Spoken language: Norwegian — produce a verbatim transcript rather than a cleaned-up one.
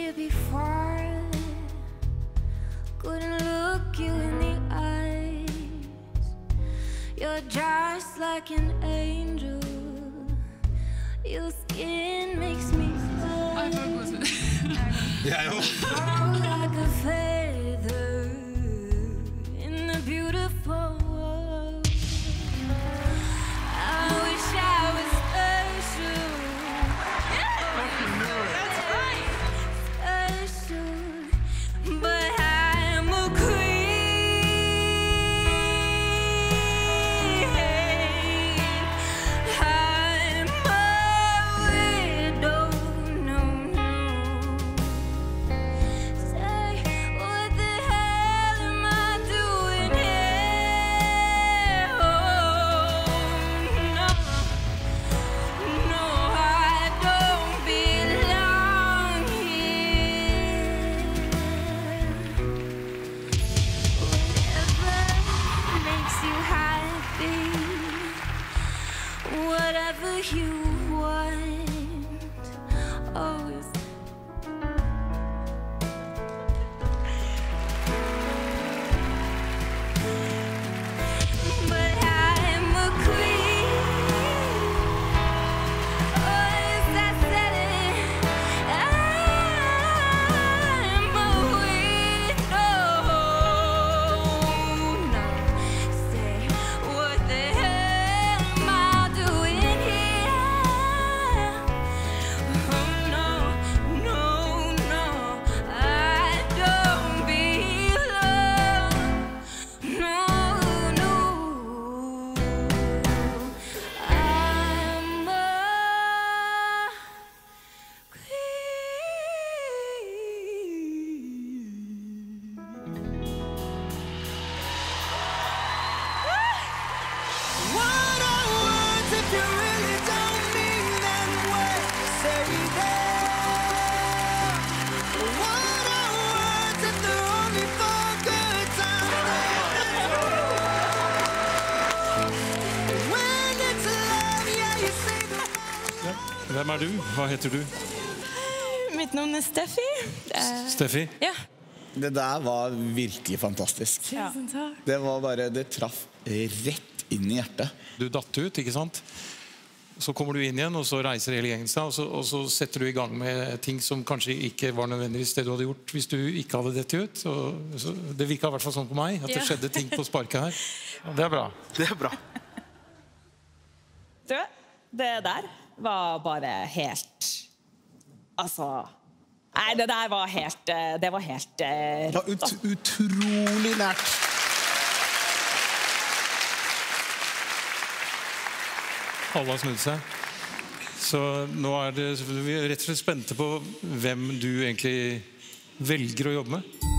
you before. Couldn't look you in the eyes. You're just like an angel. Your skin makes me fly. Like a feather in the beautiful world. I wish I was special. That's right. Special, but I'm a queen. I'm a widow. No, no. Say, what the hell am I doing here? Oh, no. No, I don't belong here. Whatever makes you happy, whatever you want, always. But I'm a queen. Oh, yes, I said it. I'm a widow. No, say, what the hell am I doing here? Oh, no, no, no, I don't belong. No, no, I'm a What are words if you really don't mean them? What say them? What are words if they're only for good times? When it's love, yeah, you say the Hvem er du? Hva heter du? Mitt navn er Steffi. Eh, Steffi? Ja. Det der var virkelig fantastisk. Tusen takk. Det var bare, det traff rett inn i hjertet. Du datt ut, ikke sant? Så kommer du inn igjen, og så reiser hele gjengen seg, og så, og så setter du i gang med ting som kanskje ikke var nødvendigvis det du hadde gjort hvis du ikke hadde dette ut. Så, så det virket i hvert fall sånn på meg, at det Ja. skjedde ting på sparket her. Og det er bra. Det er bra. Du, det der var bare helt Altså Nei, det der var helt eh, Det var helt eh, Det var ut, utrolig nært. Alle har snudd seg. Så nå er det, vi er rett og slett spente på hvem du egentlig velger å jobbe med.